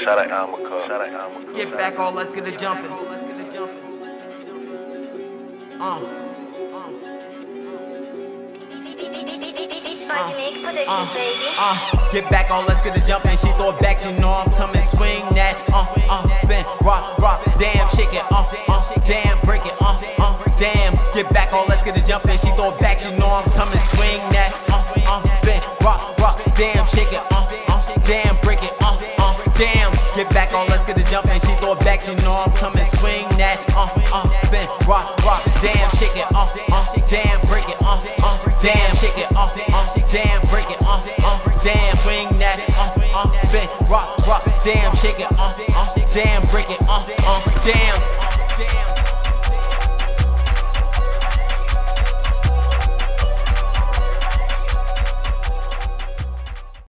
Shout out Almaco. Shout out Almaco. Get back, all let's get it jumping. Get back, all let's get it jumping. She throw it back, she know I'm coming. Swing that, spin, rock, damn, shake it, damn, break it, damn. Get back, all let's get it jumping. She throw it back, she know I'm coming. Swing that, spin, rock, damn, shake it, damn, break it, damn. Get back, all let's get it jumping. She throw it back, she know I'm coming. Swing that, spin, rock, damn, shake it, damn, break it, damn, shake it, damn, break it, damn, swing that, spin, rock, damn, shake it, damn, break it, damn.